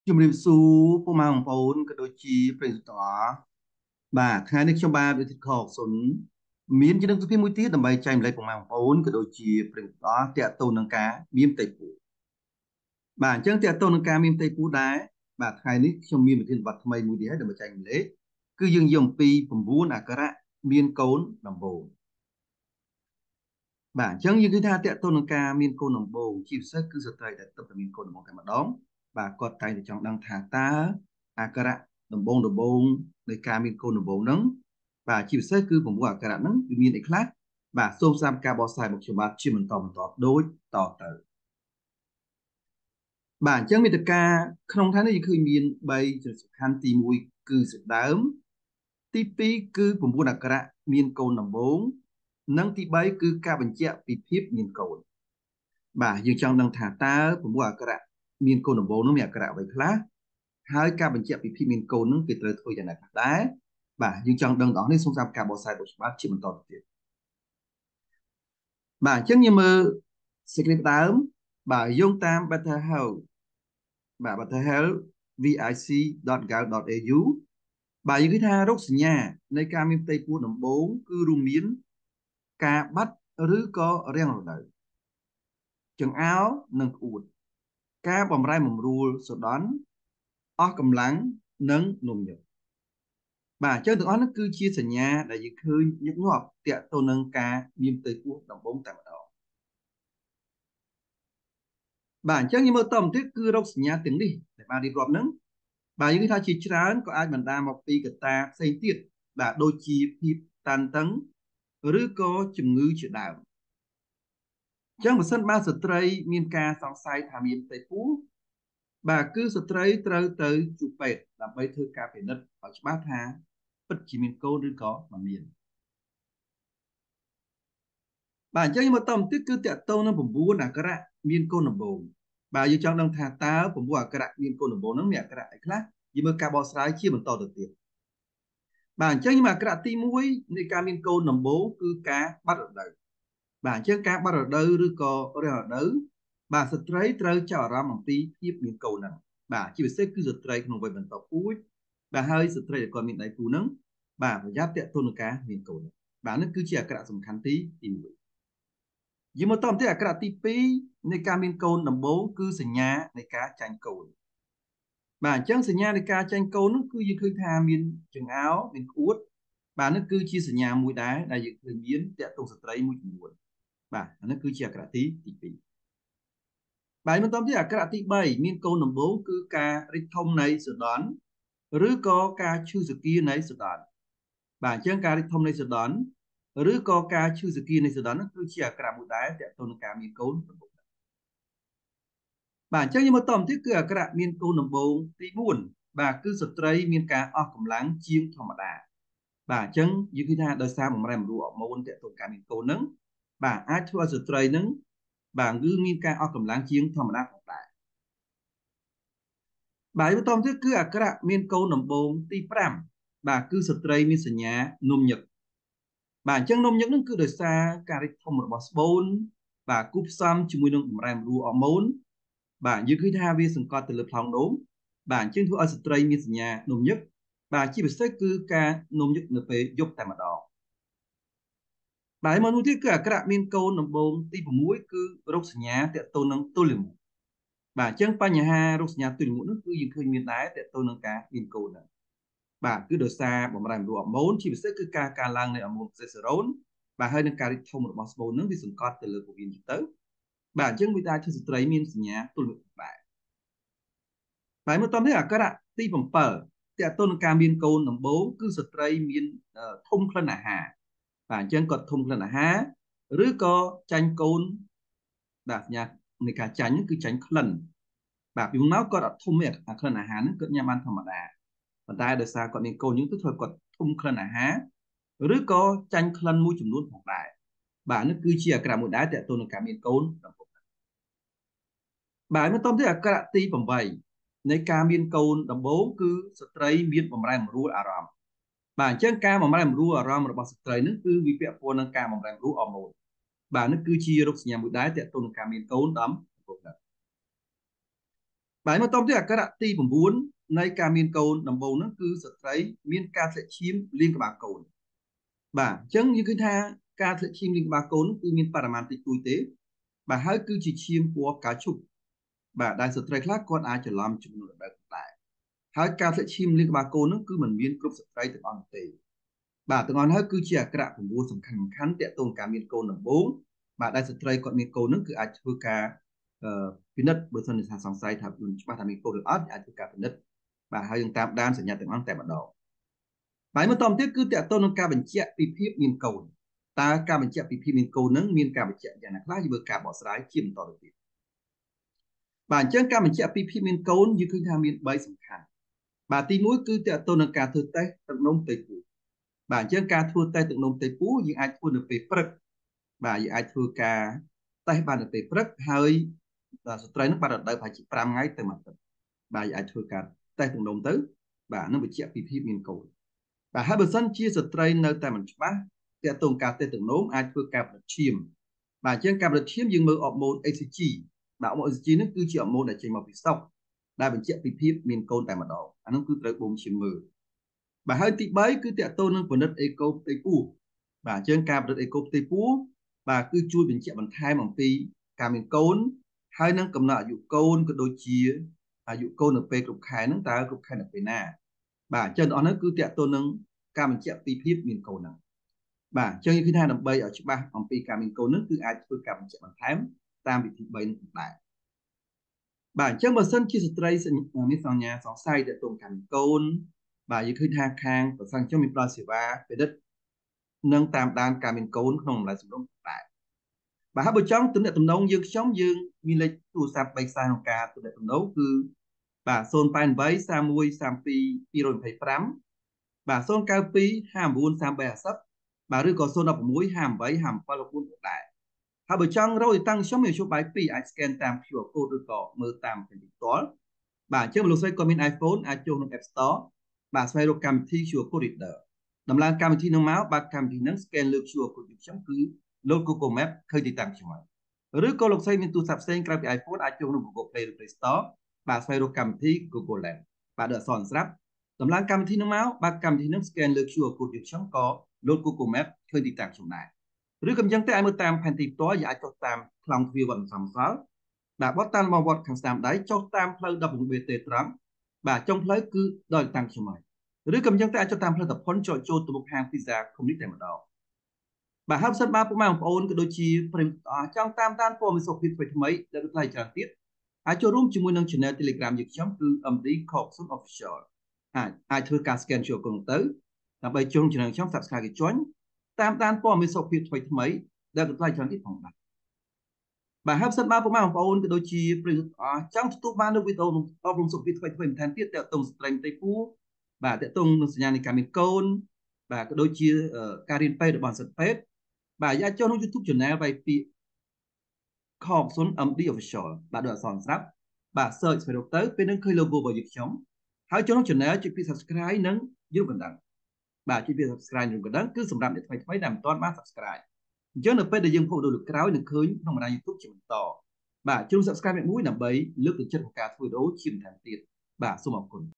ជំរាបសួរពុកម៉ែបងប្អូនក៏ដូចជាប្រិយមិត្តទាំងអស់បាទថ្ងៃនេះខ្ញុំបាទវិទ្យាខកសុនមានជំរាបសួរមួយទៀតដើម្បីចែកម្លែកពុកម៉ែបងប្អូនក៏ដូចជាប្រិយមិត្តទាំងអស់តាក់ទងនឹងការមានផ្ទៃពោះបាទអញ្ចឹងតាក់ទងនឹងការមានផ្ទៃពោះដែរបាទថ្ងៃនេះខ្ញុំមានវិធានបတ်ថ្មីមួយទៀតហើយដើម្បីចែកម្លែកគឺយើងនិយាយអំពី9អក្សរៈមានកូនដំបូងបាទអញ្ចឹងយើងគឺថាតាក់ទងនឹងការមានកូនដំបូងជាពិសេសគឺស្ត្រីដែលទើបតែមានកូនដំបូងតែម្ដងបាទគាត់តែងតែចង់ដឹងថាតើអក្សរៈដំបូងនៃការមានកូនដំបូងហ្នឹងបាទជាពិសេសគឺ9អក្សរៈហ្នឹងវាមានអីខ្លះបាទសូមស្ដាប់ការបកស្រាយរបស់ខ្ញុំបាទជាបន្តដូចតទៅបាទអញ្ចឹងមេត្តាក្នុងថ្ងៃនេះយើងឃើញមាន3ចំណុចសំខាន់ទី1គឺសរដើមទី2គឺ9អក្សរៈមានកូនដំបូងនិងទី3គឺការបញ្ជាក់ពីភាពមានកូនបាទយើងចង់ដឹងថាតើ9អក្សរៈមានកូនដំបូងនោះមានអក្សរៈអ្វីខ្លះហើយការបញ្ជាក់ពីភាពមានកូននោះគេត្រូវធ្វើយ៉ាងណាខ្លះដែរបាទយើងចង់ដឹងដល់នេះសូមស្ដាប់ការបកស្រាយរបស់ច្បាប់ជាបន្តទៅទៀតបាទអញ្ចឹងយើងមើលសេចក្តីផ្ដើមបាទយោងតាម Better Health បាទ Better Health vic.gov.au បាទយើងគឺថារោគសញ្ញានៃការមានផ្ទៃពោះដំបូងគឺរួមមានការបាត់ឬក៏រាំងរដូវចង្អោរនិងក្អួតការបំរែបំរួលសដន់អស់កម្លាំងនិងនំញឹកបាទអញ្ចឹងទាំងអស់នោះគឺជាសញ្ញាដែលយើងឃើញញឹកញាប់តាក់ទងនឹងការមានផ្ទៃពោះដំបូងតែម្ដងបាទអញ្ចឹងយើងមើលតទៅទៀតគឺរោគសញ្ញាទាំងនេះដែលបានរៀបរាប់ហ្នឹងបាទយើងឃើញថាជាច្រើនក៏អាចបណ្ដាលមកពីកត្តាផ្សេងទៀតបាទដូចជាភាពតានតឹងឬក៏ជំងឺជាដើមអញ្ចឹងបើសិនបើស្ត្រីមានការសង្ស័យថាមានផ្ទៃពោះបាទគឺស្ត្រីត្រូវទៅជួបពេទ្យដើម្បីធ្វើការពិនិត្យឲ្យច្បាស់ថាពិតជាមានកូនឬក៏មិនមានបាទអញ្ចឹងមកតទៅទៀតគឺតកតងនឹង9អក្សរៈមានកូនដំបូងបាទយើងចង់ដឹងថាតើ9អក្សរៈមានកូនដំបូងហ្នឹងមានអក្សរៈអីខ្លះយើងមើលការបកស្រាយជាបន្តទៅទៀតបាទអញ្ចឹងអក្សរៈទី1នៃការមានកូនដំបូងគឺការបាត់រដូវបាទអញ្ចឹងការបាត់រដូវឬក៏រាំងរដូវបាទស្ត្រីត្រូវចាប់អារម្មណ៍អំពីភាពមានកូនហ្នឹងបាទជាពិសេសគឺស្ត្រីក្នុងវ័យបន្តពូជបាទហើយស្ត្រីដែលគាត់មានដៃគូហ្នឹងបាទប្រយ័ត្នតាក់ទងនឹងការមានកូនបាទនេះគឺជាអក្សរៈសំខាន់ទី1យើងមកតទៅអក្សរៈទី2នៃការមានកូនដំបូងគឺសញ្ញានៃការចាញ់កូនបាទអញ្ចឹងសញ្ញានៃការចាញ់កូននោះគឺយើងឃើញថាមានចង្អោរមានក្អួតបាទនេះគឺជាសញ្ញាមួយដែរដែលយើងឃើញមានតាក់ទងស្ត្រីមួយចំនួនបាទអានេះគឺជាអក្សរៈទី2បាទបន្តទៀតអក្សរៈទី3មានកូនដំបូងគឺការរីកធំនៃសដន់ឬក៏ការឈឺសគានៃសដន់បាទអញ្ចឹងការរីកធំនៃសដន់ឬក៏ការឈឺសគានៃសដន់នោះគឺជាអក្សរៈមួយដែរតាក់ទងនឹងការមានកូនដំបូងបាទអញ្ចឹងយើងមកតទៀតគឺអក្សរៈមានកូនដំបូងទី4បាទគឺស្ត្រីមានការអស់កម្លាំងជាងធម្មតាបាទអញ្ចឹងយើងគិតថាដោយសារបំរែបំរួលអរម៉ូនតាក់ទងការមានកូនហ្នឹងបាទអាចធ្វើឲ្យស្ត្រីហ្នឹងបាទគឺមានការអស់កម្លាំងជាងធម្មតាផងដែរបាទបន្តទៀតគឺអក្សរៈមានកូនដំបូងទី5បាទគឺស្ត្រីមានសញ្ញានំញឹកបាទអញ្ចឹងនំញឹកហ្នឹងគឺដោយសារការរីកធំរបស់ស្បូនបាទគូផ្សំជាមួយនឹងបំរែបំរួលអរម៉ូនបាទយើងឃើញថាវាសង្កត់ទៅលើប្លង់នោមបាទអញ្ចឹងធ្វើឲ្យស្ត្រីមានសញ្ញានំញឹកបាទជាពិសេសគឺការនំញឹកនៅពេលយប់តែម្ដងបាទមកនោះទៀតគឺអក្សរៈមានកូនដំបូងទី6គឺរោគសញ្ញាតាក់ទងនឹងទល់លាមកបាទអញ្ចឹងបញ្ហារោគសញ្ញាទល់លាមកនោះគឺយើងឃើញមានដែរតាក់ទងនឹងការមានកូនហ្នឹងបាទគឺដោយសារបំរែបំរួលអរម៉ូនជាពិសេសគឺការកើនឡើងនៃអរម៉ូនប្រូហ្សេសតេរ៉ូនបាទហើយនឹងការរីកធំរបស់ស្បូនហ្នឹងវាសង្កត់ទៅលើពោះវៀនទៅបាទអញ្ចឹងវាអាចធ្វើស្ត្រីមានសញ្ញាទល់លាមកដែរហើយមកតាមនេះអក្សរៈទី7តាក់ទងនឹងការមានកូនដំបូងគឺស្ត្រីមានធំក្លិនអាហារបាទអញ្ចឹងគាត់ធំក្លិនអាហារឬក៏ចាញ់កូនបាទសញ្ញានៃការចាញ់គឺចាញ់ក្លិនបាទពីមុនមកគាត់អត់ធំទេអាក្លិនអាហារហ្នឹងគាត់ញ៉ាំបានធម្មតាប៉ុន្តែដោយសារគាត់មានកូនយើងទៅធ្វើគាត់ធំក្លិនអាហារឬក៏ចាញ់ក្លិនមួយចំនួនផងដែរបាទនេះគឺជាអក្សរមួយដែរតាក់ទងនឹងការមានកូនដំបូងបាទមកតទៅអក្សរៈទី8នៃការមានកូនដំបូងគឺស្ត្រីមានបំរែបំរួលអារម្មណ៍បាទអញ្ចឹងការបំរែបំរួលអារម្មណ៍របស់ស្ត្រីនឹងគឺវាពាក់ព័ន្ធនឹងការបំរែបំរួលអរម៉ូនបាទនេះគឺជារោគសញ្ញាមួយដែរតាក់ទងនឹងការមានកូនដំបូង bài mà tóm tới cái ti bẩm bốnในการមានកូនដំបូងហ្នឹងគឺស្ត្រីមានការធ្លាក់ឈាមលាងក្បាលកូនបាទអញ្ចឹងយើងឃើញថាការធ្លាក់ឈាមលាងក្បាលកូនគឺមានបរិមាណតិចតួចទេបាទហើយគឺជាឈាមពណ៌ផ្កាឈូកបាទដែលស្ត្រីខ្លះគាត់អាចច្រឡំជំនួសរដូវដែរហើយការធ្លាក់ឈាមលាងក្បាលកូនហ្នឹងគឺมันមានគ្រប់ស្ត្រីទាំងអស់ទេបាទទាំងអស់ហើយគឺជាអក្ខរ9សំខាន់តាក់ទងការមានកូនដំបូងបាទដែលស្ត្រីគាត់មានកូនហ្នឹងគឺអាចធ្វើការពិនិត្យបើសិនជាថាសង្ស័យថាមិនច្បាស់ថាមានកូនឬអត់អាចធ្វើការពិនិត្យបាទហើយយើងតាមដានសញ្ញាទាំងអស់តែម្ដងហើយមកតទៅទៀតគឺតាក់ទងនឹងការបញ្ជាក់ពីភាពមានកូនតើការបញ្ជាក់ពីភាពមានកូនហ្នឹងមានការបញ្ជាក់យ៉ាងណាខ្លះយើងមើលការបកស្រាយជាបន្តទៅទៀតបាទអញ្ចឹងការបញ្ជាក់ពីភាពមានកូនយើងឃើញថាមាន3សំខាន់បាទទី1គឺតាក់ទងនឹងការធ្វើតេស្តទឹកនោមផ្ទៃពោះបាទអញ្ចឹងការធ្វើតេស្តទឹកនោមផ្ទៃពោះយើងអាចធ្វើនៅពេលព្រឹកបាទយើងអាចធ្វើការតេស្តបាននៅពេលព្រឹកហើយស្ត្រីនឹងបានរដូវប្រហែលជា5ថ្ងៃទៅ1អាទិត្យបាទយើងអាចធ្វើការតេស្តទឹកនោមទៅបាទនឹងបញ្ជាក់ពីភាពមានកូនបាទហើយបើសិនជាស្ត្រីនៅតែមិនច្បាស់ទាក់ទងការតេស្តទឹកនោមអាចធ្វើការផលិតឈាមបាទអញ្ចឹងការផលិតឈាមយើងមើលអរម៉ូន HCG បាទអរម៉ូន HCG នេះគឺជាអរម៉ូនដែលចេញមកពីស្តុកដែលបញ្ជាក់ពីភាពមានកូនតែម្ដងអានោះគឺត្រូវបូមឈាមមើលបាទហើយទី3គឺតាក់ទងនឹងផលិតអេកូផ្ទៃពោះបាទអញ្ចឹងការផលិតអេកូផ្ទៃពោះបាទគឺជួយបញ្ជាក់បន្ថែមអំពីការមានកូនហើយនឹងកំណត់អាយុកូនក៏ដូចជាអាយុកូននៅពេលគ្រប់ខែហ្នឹងតើគ្រប់ខែនៅពេលណាបាទអញ្ចឹងអស់ហ្នឹងគឺតាក់ទងនឹងការបញ្ជាក់ពីភាពមានកូនហ្នឹងបាទអញ្ចឹងយើងឃើញថាដើម្បីឲ្យច្បាស់អំពីការមានកូនហ្នឹងគឺអាចធ្វើការបញ្ជាក់បន្ថែមតាមវិធី3នេះដែរបាទអញ្ចឹងបើសិនជាស្ត្រីមានសញ្ញាសង្ស័យទាក់ទងការមានកូនបាទយើងឃើញថាខាងប្រសង់ខ្ញុំមានផ្ដល់សេវាពិនិត្យនិងតាមដានការមានកូនក្នុងតម្លៃសមរម្យដែរបាទហើយបើចង់ទំនាក់ទំនងយើងមានលេខទូរស័ព្ទ3ខ្សែក្នុងការទំនាក់ទំនងគឺបាទ088 31 32 225បាទ092 59 3350បាទឬក៏016 58 57 4ដែរហើយបើចង់រកទីតាំងខ្ញុំមានជួបបាយ2អាច scan តាម QR code ឬក៏មើលតាមផ្ទាល់បាទអញ្ចឹងលោកស្រីក៏មាន iPhone អាចចូលក្នុង App Store បាទស្វែងរកកម្មវិធី QR code reader ដំឡើងកម្មវិធីនឹងមកបាទកម្មវិធីនឹង scan លើ QR code ខ្ញុំគឺលោក Google Map ឃើញទីតាំងខ្ញុំហើយឬក៏លោកស្រីមានទូរស័ព្ទផ្សេងក្រៅពី iPhone អាចចូលក្នុង Google Play ឬ Play Store បាទស្វែងរកកម្មវិធី Google Lens បាទដូចអក្សរស្រាប់ដំឡើងកម្មវិធីនឹងមកបាទកម្មវិធីនឹង scan លើ QR code ខ្ញុំក៏លោក Google Map ឃើញទីតាំងខ្ញុំដែរឬក៏យ៉ាងទៅឲ្យមើលតាមផែនទីផ្ទាល់យើងអាចចុះតាមខ្លងទ្វារវត្តសំសល់បាទបត់តាមមកវត្តខាងស្ដាំដៃចុះតាមផ្លូវ WBT ត្រង់បាទចុងផ្លូវគឺដល់តាំងខ្ញុំហើយឬក៏យ៉ាងទៅអាចចុះតាមផ្លូវតផុនចូលទៅមុខហាង Pizza Community តែម្ដងបាទហើយសិនបាទពុកម៉ែបងប្អូនក៏ដូចជាប្រិយមិត្តចង់តាមដានព័ត៌មានសុខភាពថ្មីៗដែលថ្លៃច្រើនទៀតអាចចូលរួមជាមួយនឹង Channel Telegram យើងខ្ញុំគឺ MD Corpson Official អាចធ្វើការ scan QR code ទៅដើម្បីចូល Channel ខ្ញុំ Subscribe គេjoinតាមដានព័ត៌មានសុខភាពថ្មីៗដែលថ្លៃច្រើនទៀតផងដែរបាទហើយសិនបាទពុកម៉ែបងប្អូនក៏ដូចជាប្រិយមិត្តចង់ទទួលបាននូវវីដេអូអប់រំសុខភាពថ្មីៗបន្ថែមទៀតទាក់ទងស្ត្រេមផ្ទៃពោះបាទទាក់ទងនឹងសញ្ញានៃការមានកូនបាទក៏ដូចជាការរៀនពេទ្យរបស់សិស្សពេទ្យបាទអាចចូលក្នុង YouTube Channel បាយពីខបសុន MD Official បាទដូចអក្សរស្រាប់បាទ search ស្វែងរកទៅពេលនឹងឃើញ logo របស់យើងខ្ញុំហើយចូលក្នុង Channel ចុចពី Subscribe និងយូរកណ្ដឹងបាទចុចពី Subscribe យូរកណ្ដឹងគឺសម្រាប់អ្នកថ្មីៗដែលមិនទាន់បាន Subscribe អញ្ចឹងនៅពេលដែលយើងផុសវីដេអូលើក្រោយនឹងឃើញក្នុងបណ្ដាញ YouTube ជាបន្តបាទជួយ Subscribe មួយដើម្បីលើកទឹកចិត្តក្នុងការធ្វើវីដេអូជាបន្តទៀតបាទសូមអរគុណ